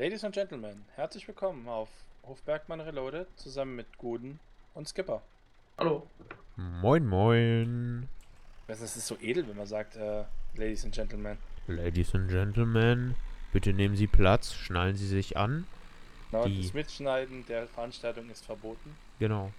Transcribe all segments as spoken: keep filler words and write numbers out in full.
Ladies and Gentlemen, herzlich willkommen auf Hof Bergmann Reloaded zusammen mit Guden und Skipper. Hallo. Moin moin. Das ist so edel, wenn man sagt, äh, Ladies and Gentlemen. Ladies and Gentlemen, bitte nehmen Sie Platz, schnallen Sie sich an. Genau, Die- das Mitschneiden der Veranstaltung ist verboten. Genau.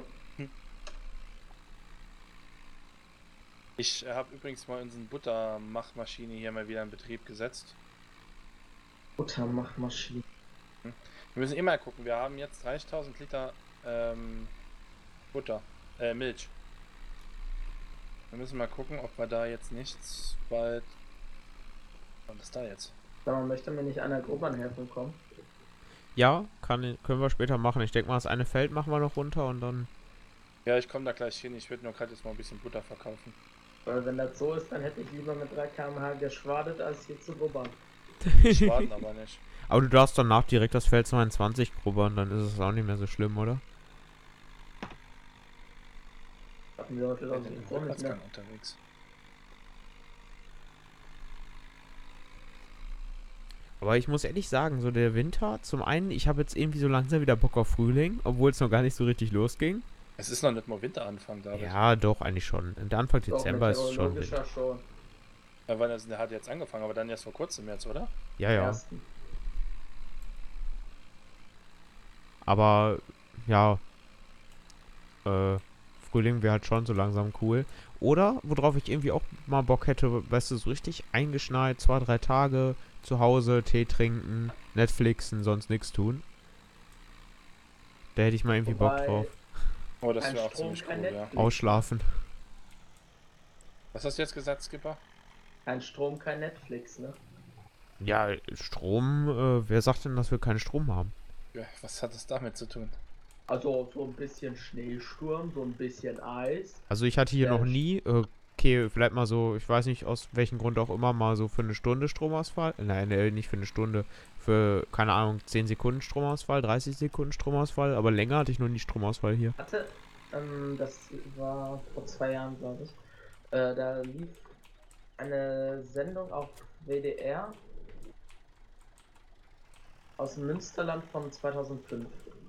Ich äh, habe übrigens mal unsere Buttermachmaschine hier mal wieder in Betrieb gesetzt. Buttermachmaschine. Wir müssen immer gucken, wir haben jetzt dreißigtausend Liter ähm, Butter, äh, Milch. Wir müssen mal gucken, ob wir da jetzt nichts bald... Was ist da jetzt? Sag mal, möchte mir nicht einer Grobern helfen kommen? Ja, kann, können wir später machen. Ich denke mal, das eine Feld machen wir noch runter und dann... Ja, ich komme da gleich hin. Ich würde nur gerade jetzt mal ein bisschen Butter verkaufen. Weil wenn das so ist, dann hätte ich lieber mit drei Kilometer pro Stunde geschwadet, als hier zu grubbern. Schwaden aber nicht. Aber du darfst danach direkt das Feld zweiundzwanzig grubbern, dann ist es auch nicht mehr so schlimm, oder? Hatten wir heute Ich auch bin im so mit, ne? Rückwärtsgang unterwegs. Aber ich muss ehrlich sagen, so der Winter, zum einen, ich habe jetzt irgendwie so langsam wieder Bock auf Frühling, obwohl es noch gar nicht so richtig losging. Es ist noch nicht mal Winteranfang, David. Ja, doch, eigentlich schon. Der Anfang Doch, Dezember ist es schon meteorologischer Winter. schon. Ja, weil das, der hat jetzt angefangen, aber dann erst vor kurzem jetzt, oder? Ja, ja. Ersten. Aber, ja, äh, Frühling wäre halt schon so langsam cool. Oder, worauf ich irgendwie auch mal Bock hätte, weißt du, so richtig eingeschneit, zwei, drei Tage zu Hause, Tee trinken, Netflixen, sonst nichts tun. Da hätte ich mal irgendwie Bock Wobei, drauf. Oh, das Kein wäre auch Strom, ziemlich kein cool, ja. Netflix. Ausschlafen. Was hast du jetzt gesagt, Skipper? Kein Strom, kein Netflix, ne? Ja, Strom, äh, wer sagt denn, dass wir keinen Strom haben? Ja, was hat das damit zu tun? Also so ein bisschen Schneesturm, so ein bisschen Eis. Also ich hatte hier Ja, noch sch- nie, äh, okay, vielleicht mal so, ich weiß nicht aus welchem Grund auch immer, mal so für eine Stunde Stromausfall. Nein, äh, nicht für eine Stunde. Für, keine Ahnung, zehn Sekunden Stromausfall, dreißig Sekunden Stromausfall. Aber länger hatte ich noch nie Stromausfall hier. Hatte, ähm, das war vor zwei Jahren, glaube ich. Äh, da lief eine Sendung auf W D R aus dem Münsterland von zweitausendfünf.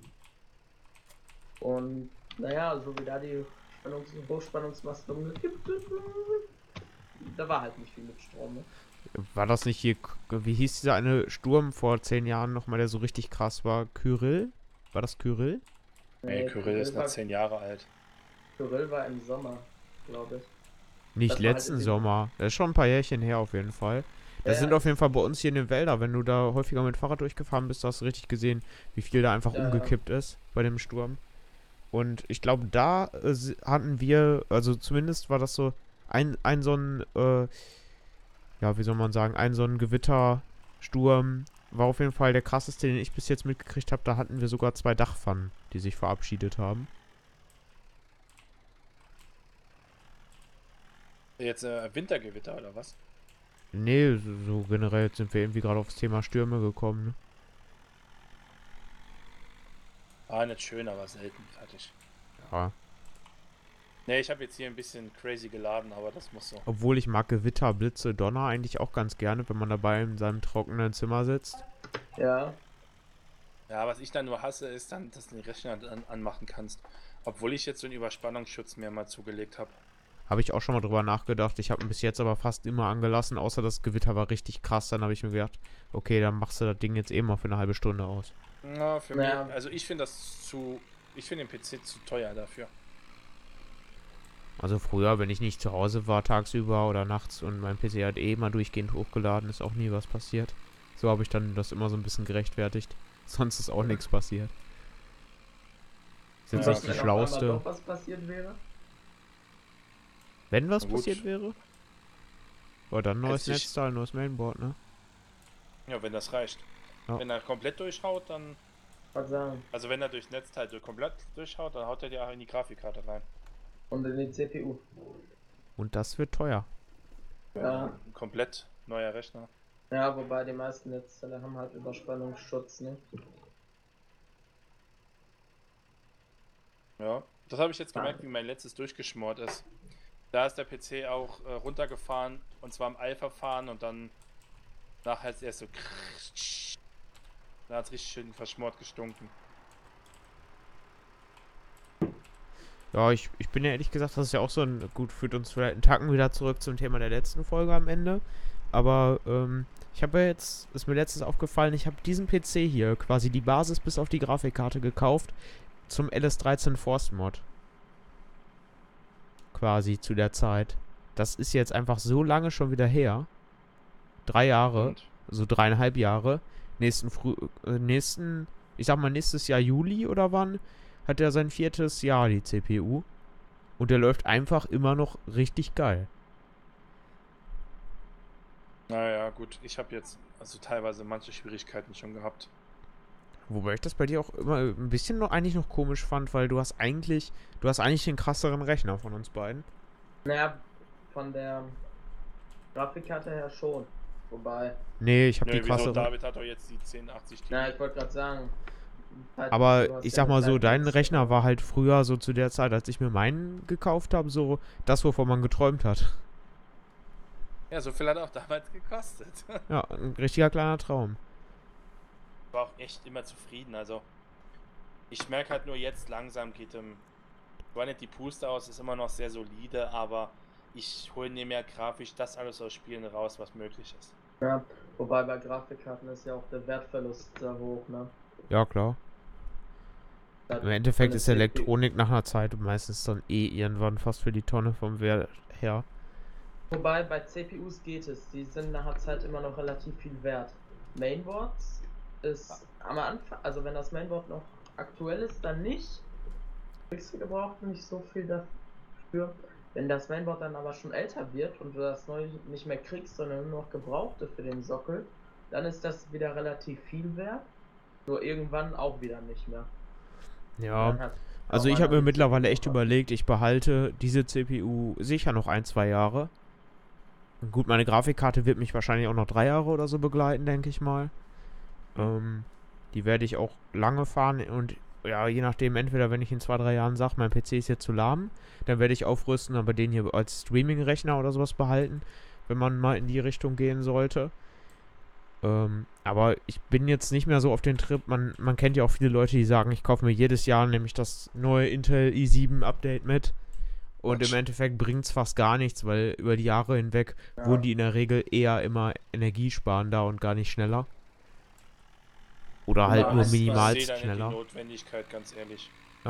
Und naja, so wie da die Spannungs- Hochspannungsmasten umgekippt sind, da war halt nicht viel mit Strom. Ne? War das nicht hier, K- wie hieß dieser eine Sturm vor zehn Jahren nochmal, der so richtig krass war? Kyrill? War das Kyrill? Nee, Kyrill ist noch war, zehn Jahre alt. Kyrill war im Sommer, glaube ich. Nicht Das war halt letzten in den- Sommer. Das ist schon ein paar Jährchen her auf jeden Fall. Das Ja, sind ja, auf jeden Fall bei uns hier in den Wäldern. Wenn du da häufiger mit Fahrrad durchgefahren bist, hast du richtig gesehen, wie viel da einfach Ja, ja. umgekippt ist bei dem Sturm. Und ich glaube, da äh, s- hatten wir, also zumindest war das so ein, ein so ein, äh, ja, wie soll man sagen, ein so ein Gewittersturm war auf jeden Fall der krasseste, den ich bis jetzt mitgekriegt habe. Da hatten wir sogar zwei Dachpfannen, die sich verabschiedet haben. Jetzt äh, Wintergewitter oder was? Nee, so, so generell sind wir irgendwie gerade aufs Thema Stürme gekommen. Ne? Ah, nicht schön, aber selten. Fertig. Ja. Nee, ich habe jetzt hier ein bisschen crazy geladen, aber das muss so. Obwohl ich mag Gewitter, Blitze, Donner eigentlich auch ganz gerne, wenn man dabei in seinem trockenen Zimmer sitzt. ja. Ja, was ich dann nur hasse, ist dann, dass du den Rechner an anmachen kannst. Obwohl ich jetzt so einen Überspannungsschutz mir mal zugelegt habe. Habe ich auch schon mal drüber nachgedacht. Ich habe ihn bis jetzt aber fast immer angelassen, außer das Gewitter war richtig krass. Dann habe ich mir gedacht, okay, dann machst du das Ding jetzt eben mal für eine halbe Stunde aus. Na, für Ja. mich, also ich finde das zu, ich finde den P C zu teuer dafür. Also früher, wenn ich nicht zu Hause war, tagsüber oder nachts und mein P C hat eh mal durchgehend hochgeladen, ist auch nie was passiert. So habe ich dann das immer so ein bisschen gerechtfertigt. Sonst ist auch nichts passiert. Ist jetzt Ja, nicht die okay. Wenn auf einmal schlauste. doch was passiert wäre. Wenn was Na gut. passiert wäre? Oder dann neues Hätte ich- Netzteil, neues Mainboard, ne? Ja, wenn das reicht. Ja. Wenn er komplett durchhaut, dann. Was sagen. Also wenn er durchs Netzteil durch komplett durchhaut, dann haut er dir auch in die Grafikkarte rein. Und in die C P U. Und das wird teuer. Ja. Ein komplett neuer Rechner. Ja, wobei die meisten Netzteile haben halt Überspannungsschutz, ne? Ja. Das habe ich jetzt gemerkt, wie mein letztes durchgeschmort ist. Da ist der P C auch äh, runtergefahren und zwar im Eilverfahren und dann nachher ist erst so. Da hat es richtig schön verschmort gestunken. Ja, ich, ich bin ja ehrlich gesagt, das ist ja auch so ein, gut, führt uns vielleicht einen Tacken wieder zurück zum Thema der letzten Folge am Ende. Aber, ähm, ich habe ja jetzt, ist mir letztens aufgefallen, ich habe diesen P C hier, quasi die Basis bis auf die Grafikkarte gekauft, zum L S dreizehn Force Mod. Quasi zu der Zeit. Das ist jetzt einfach so lange schon wieder her. Drei Jahre, Und so dreieinhalb Jahre. Nächsten Früh, äh, nächsten, ich sag mal nächstes Jahr Juli oder wann, hat er sein viertes Jahr, die C P U. Und der läuft einfach immer noch richtig geil. naja, gut, ich habe jetzt also teilweise manche Schwierigkeiten schon gehabt. Wobei ich das bei dir auch immer ein bisschen noch eigentlich noch komisch fand, weil du hast eigentlich, du hast eigentlich den krasseren Rechner von uns beiden. Naja, von der Grafikkarte her schon. Wobei, Nee, ich habe Nö, die wieso? krassere. David hat doch jetzt die zehn achtzig Ti. na, ich wollte gerade sagen. halt, du Aber hast ich ja sag eine mal so, Zeit dein jetzt, Rechner äh, war halt früher so zu der Zeit, als ich mir meinen gekauft habe, so das, wovon man geträumt hat. Ja, so viel hat er auch damals gekostet. Ja, ein richtiger kleiner Traum. War auch echt immer zufrieden. Also, ich merke halt nur jetzt langsam geht im. War nicht die Puste aus, ist immer noch sehr solide, aber ich hole mir mehr grafisch das alles aus Spielen raus, was möglich ist. Ja, wobei bei Grafikkarten ist ja auch der Wertverlust sehr hoch, ne? Ja, klar. Halt Im Endeffekt von ist der C P U. Elektronik nach einer Zeit meistens dann eh irgendwann fast für die Tonne vom Wert her. Wobei bei C P Us geht es, die sind nach der Zeit immer noch relativ viel wert. Mainboards ist am Anfang, also wenn das Mainboard noch aktuell ist, dann nicht. Kriegst du gebraucht nicht so viel dafür. Wenn das Mainboard dann aber schon älter wird und du das neue nicht mehr kriegst, sondern nur noch gebrauchte für den Sockel, dann ist das wieder relativ viel wert. Nur irgendwann auch wieder nicht mehr. Ja. Dann hat Also auch ich habe einer mir die mittlerweile C P U echt gehabt. überlegt, ich behalte diese C P U sicher noch ein, zwei Jahre. Gut, meine Grafikkarte wird mich wahrscheinlich auch noch drei Jahre oder so begleiten, denke ich mal. Ähm, die werde ich auch lange fahren und ja, je nachdem, entweder wenn ich in zwei, drei Jahren sage, mein P C ist jetzt zu lahm, dann werde ich aufrüsten, aber den hier als Streaming-Rechner oder sowas behalten, wenn man mal in die Richtung gehen sollte. Ähm, aber ich bin jetzt nicht mehr so auf den Trip, man, man kennt ja auch viele Leute, die sagen, ich kaufe mir jedes Jahr nämlich das neue Intel i sieben Update mit. Und Quatsch. im Endeffekt bringt es fast gar nichts, weil über die Jahre hinweg Ja. wurden die in der Regel eher immer energiesparender und gar nicht schneller. Oder halt Ja, nur es- es- minimal Ich sehe da nicht schneller. die Notwendigkeit, ganz ehrlich.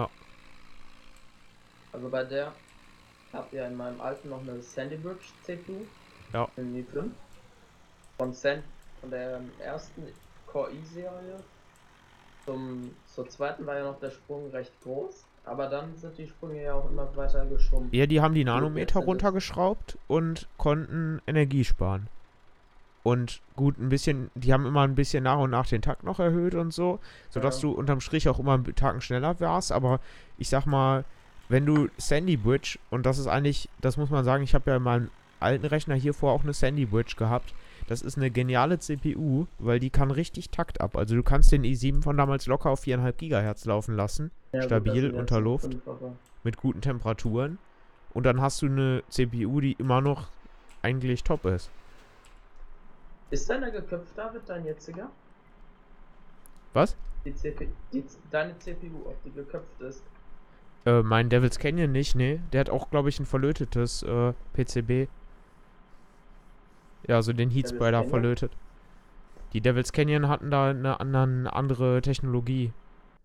Also bei der habt ihr in meinem alten noch eine Sandy Bridge C P U. Ja. In i fünf. Von, San von der ersten Core i-Serie zum zur zweiten war ja noch der Sprung recht groß. Aber dann sind die Sprünge ja auch immer weiter geschrumpft. Ja, die haben die jetzt Nanometer sind es- runtergeschraubt und konnten Energie sparen. Und gut, ein bisschen, die haben immer ein bisschen nach und nach den Takt noch erhöht und so, sodass Ja. du unterm Strich auch immer einen Tacken schneller warst. Aber ich sag mal, wenn du Sandy Bridge, und das ist eigentlich, das muss man sagen, ich habe ja in meinem alten Rechner hier vorher auch eine Sandy Bridge gehabt. Das ist eine geniale C P U, weil die kann richtig Takt ab. Also du kannst den i sieben von damals locker auf vier Komma fünf Gigahertz laufen lassen, Ja, gut, stabil das sind jetzt unter noch Luft. fünf, aber- mit guten Temperaturen. Und dann hast du eine C P U, die immer noch eigentlich top ist. Ist deiner geköpft, David, dein jetziger? Was? Die C P die, deine C P U, ob die geköpft ist? Äh, mein Devil's Canyon nicht, nee. Der hat auch, glaube ich, ein verlötetes äh, P C B. Ja, also den Heatsprider Canyon? verlötet. Die Devil's Canyon hatten da eine, anderen, andere Technologie.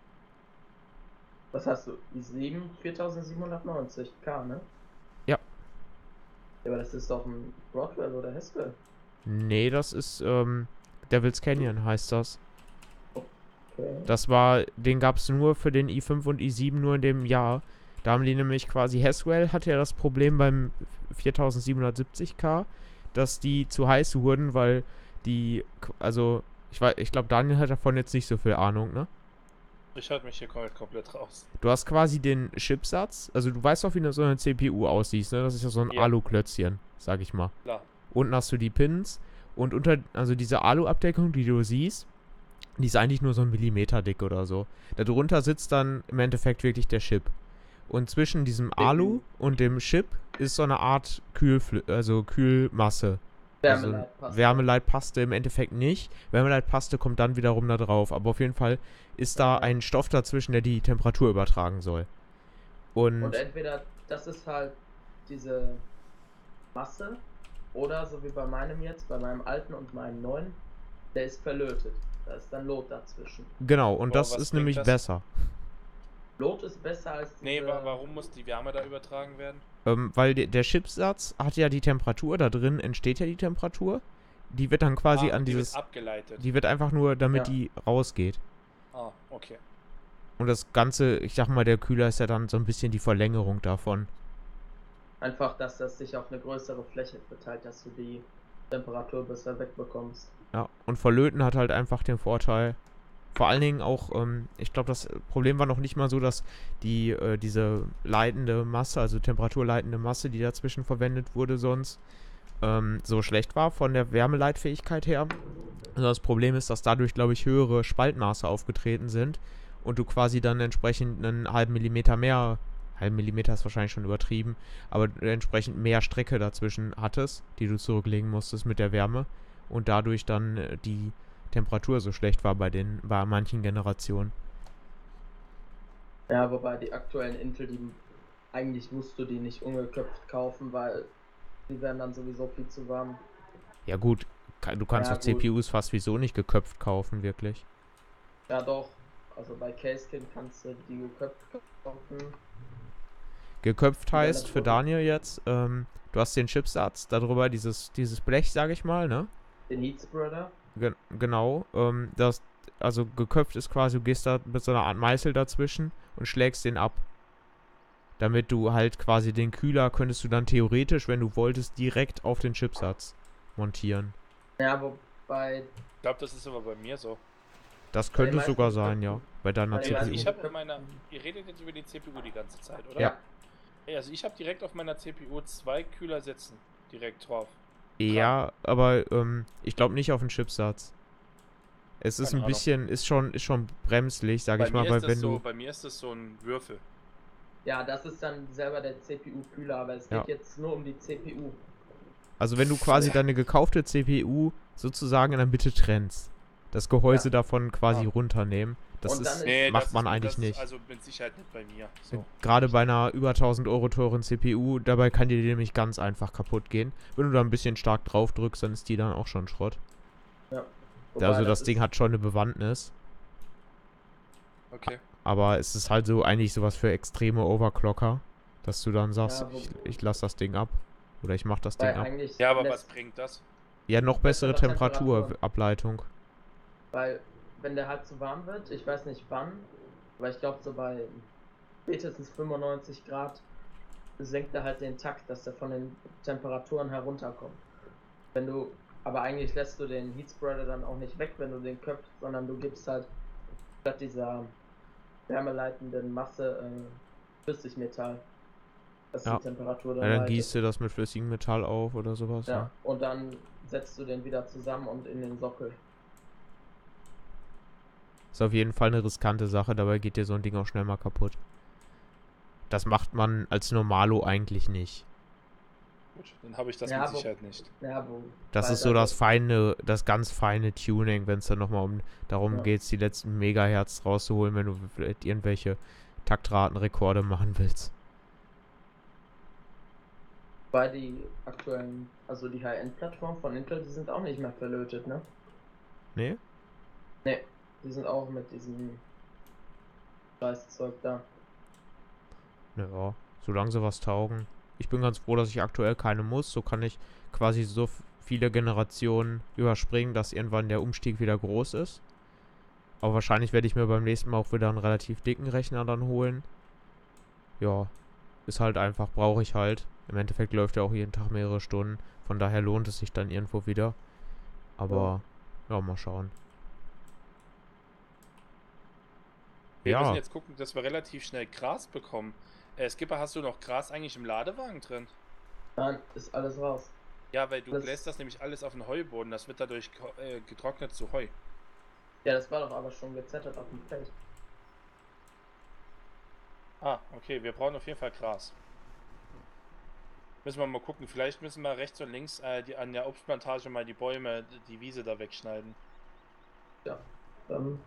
Was hast du? i sieben viertausendsiebenhundertneunzig K, ne? Ja. Ja, aber das ist doch ein Broadwell oder Haskell. Nee, das ist, ähm, Devil's Canyon heißt das. Okay. Das war, den gab es nur für den i fünf und i sieben nur in dem Jahr. Da haben die nämlich quasi, Haswell hatte ja das Problem beim viertausendsiebenhundertsiebzig K, dass die zu heiß wurden, weil die, also, ich weiß, ich glaube, Daniel hat davon jetzt nicht so viel Ahnung, ne? Ich halte mich hier komplett, komplett raus. Du hast quasi den Chipsatz, also du weißt doch, wie eine, so eine C P U aussieht, ne? Das ist ja so ein Ja. Aluklötzchen, sag ich mal. Klar. Unten hast du die Pins und unter, also diese Alu-Abdeckung, die du siehst, die ist eigentlich nur so ein Millimeter dick oder so. Darunter sitzt dann im Endeffekt wirklich der Chip. Und zwischen diesem Alu und dem Chip ist so eine Art Kühlfl also Kühlmasse. Also Wärmeleitpaste. Wärmeleitpaste im Endeffekt nicht. Wärmeleitpaste kommt dann wiederum da drauf. Aber auf jeden Fall ist da Ja. ein Stoff dazwischen, der die Temperatur übertragen soll. Und, Und entweder das ist halt diese Masse oder so wie bei meinem jetzt, bei meinem alten und meinem neuen, der ist verlötet. Da ist dann Lot dazwischen. genau, und Boah, das was ist bringt nämlich das? besser. Lot ist besser als diese... Nee, wa warum muss die Wärme da übertragen werden? Ähm, weil de der Chipsatz hat ja die Temperatur, da drin entsteht ja die Temperatur. Die wird dann quasi ah, an die dieses. wird abgeleitet. Die wird einfach nur, damit Ja. die rausgeht. Ah, okay. Und das Ganze, ich sag mal, der Kühler ist ja dann so ein bisschen die Verlängerung davon. Einfach, dass das sich auf eine größere Fläche verteilt, dass du die Temperatur besser wegbekommst. Ja, und Verlöten hat halt einfach den Vorteil. Vor allen Dingen auch, ähm, ich glaube, das Problem war noch nicht mal so, dass die, äh, diese leitende Masse, also temperaturleitende Masse, die dazwischen verwendet wurde sonst, ähm, so schlecht war von der Wärmeleitfähigkeit her. Also das Problem ist, dass dadurch, glaube ich, höhere Spaltmaße aufgetreten sind und du quasi dann entsprechend einen halben Millimeter mehr, halben Millimeter ist wahrscheinlich schon übertrieben, aber entsprechend mehr Strecke dazwischen hattest, die du zurücklegen musstest mit der Wärme und dadurch dann äh, die Temperatur so schlecht war bei den bei manchen Generationen. Ja, wobei die aktuellen Intel, die eigentlich musst du die nicht ungeköpft kaufen, weil die werden dann sowieso viel zu warm. Ja gut, ka- du kannst Ja, doch gut. C P Us fast wieso nicht geköpft kaufen, wirklich. Ja doch, also bei Casekin kannst du die geköpft kaufen. Geköpft Ja, heißt für natürlich. Daniel jetzt, ähm, du hast den Chipsatz, darüber dieses, dieses Blech, sag ich mal, ne? Den Heat Spreader. Gen genau, ähm, das, also geköpft ist quasi, du gehst da mit so einer Art Meißel dazwischen und schlägst den ab. Damit du halt quasi den Kühler könntest du dann theoretisch, wenn du wolltest, direkt auf den Chipsatz montieren. Ja, wobei, Ich glaube, das ist aber bei mir so. Das Bei den könnte sogar meisten sein, ja. Bei deiner bei den C P U. Also meisten- ich habe bei meiner... Ihr redet jetzt über die C P U die ganze Zeit, oder? Ja. Ey, also ich habe direkt auf meiner C P U zwei Kühler sitzen. Direkt drauf. Ja, aber ähm, ich glaube nicht auf den Chipsatz. Es ist Keine ein Ahnung. bisschen, ist schon, ist schon bremslich, sag Bei ich mal, mir, weil ist das wenn so, du. bei mir ist das so ein Würfel. ja, das ist dann selber der C P U-Kühler, aber es Ja. geht jetzt nur um die C P U. Also wenn du quasi deine gekaufte C P U sozusagen in der Mitte trennst. Das Gehäuse Ja. davon quasi Ah. runternehmen. Das Und dann ist, ist- Nee, macht das man ist, eigentlich das nicht. Ist also mit Sicherheit nicht bei mir. So. Gerade bei einer über tausend Euro teuren C P U, dabei kann die nämlich ganz einfach kaputt gehen. Wenn du da ein bisschen stark drauf drückst, dann ist die dann auch schon Schrott. Ja. Wobei Also das ist- Ding hat schon eine Bewandtnis. Okay. Aber es ist halt so eigentlich sowas für extreme Overclocker, dass du dann sagst, Ja, wo- ich, ich lass das Ding ab. Oder ich mach das Ding weil ab. eigentlich Ja, aber was lässt- bringt das? Ja, noch bessere bessere Temperatur. Temperaturableitung. Weil, wenn der halt zu warm wird, ich weiß nicht wann, aber ich glaube so bei spätestens fünfundneunzig Grad senkt er halt den Takt, dass er von den Temperaturen herunterkommt. Wenn du, aber eigentlich lässt du den Heat Spreader dann auch nicht weg, wenn du den köpfst, sondern du gibst halt statt dieser wärmeleitenden Masse äh, Flüssigmetall, dass Ja. die Temperatur dann, Ja, dann leitet. gießt du das mit flüssigem Metall auf oder sowas. Ja, Ja. und dann setzt du den wieder zusammen und in den Sockel. Ist auf jeden Fall eine riskante Sache, dabei geht dir so ein Ding auch schnell mal kaputt. Das macht man als Normalo eigentlich nicht. Gut, dann habe ich das Ja, mit wo- Sicherheit nicht. Ja, wo, Das weil ist so da- das feine, das ganz feine Tuning, wenn es dann nochmal um darum Ja. geht, die letzten Megahertz rauszuholen, wenn du vielleicht irgendwelche Taktratenrekorde machen willst. Bei die aktuellen, also die High-End-Plattformen von Intel, die sind auch nicht mehr verlötet, ne? Nee? Ne, die sind auch mit diesem Scheißzeug da. Ja, solange sie was taugen. Ich bin ganz froh, dass ich aktuell keine muss. So kann ich quasi so f- viele Generationen überspringen, dass irgendwann der Umstieg wieder groß ist. Aber wahrscheinlich werde ich mir beim nächsten Mal auch wieder einen relativ dicken Rechner dann holen. Ja, ist halt einfach, brauche ich halt. Im Endeffekt läuft er auch jeden Tag mehrere Stunden. Von daher lohnt es sich dann irgendwo wieder. Aber, ja, mal schauen. Wir Ja. müssen jetzt gucken, dass wir relativ schnell Gras bekommen. Äh, Skipper, hast du noch Gras eigentlich im Ladewagen drin? Dann ist alles raus. Ja, weil du Das- bläst das nämlich alles auf den Heuboden. Das wird dadurch ko- äh, getrocknet zu Heu. Ja, das war doch aber schon gezettert auf dem Feld. Ah, okay, wir brauchen auf jeden Fall Gras. Müssen wir mal gucken. Vielleicht müssen wir rechts und links äh, die, an der Obstplantage mal die Bäume, die Wiese da wegschneiden. Ja. Dann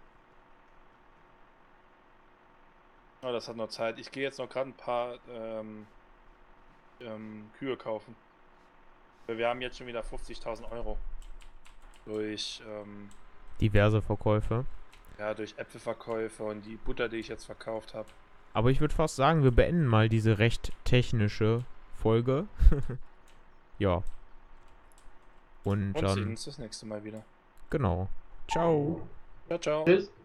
Oh, das hat noch Zeit. Ich gehe jetzt noch gerade ein paar ähm, ähm, Kühe kaufen. Weil wir haben jetzt schon wieder fünfzigtausend Euro. Durch, ähm, Diverse Verkäufe. ja, durch Äpfelverkäufe und die Butter, die ich jetzt verkauft habe. Aber ich würde fast sagen, wir beenden mal diese recht technische Folge. Ja. Und Und sehen dann, uns das nächste Mal wieder. genau. Ciao. Ciao, ciao. tschüss.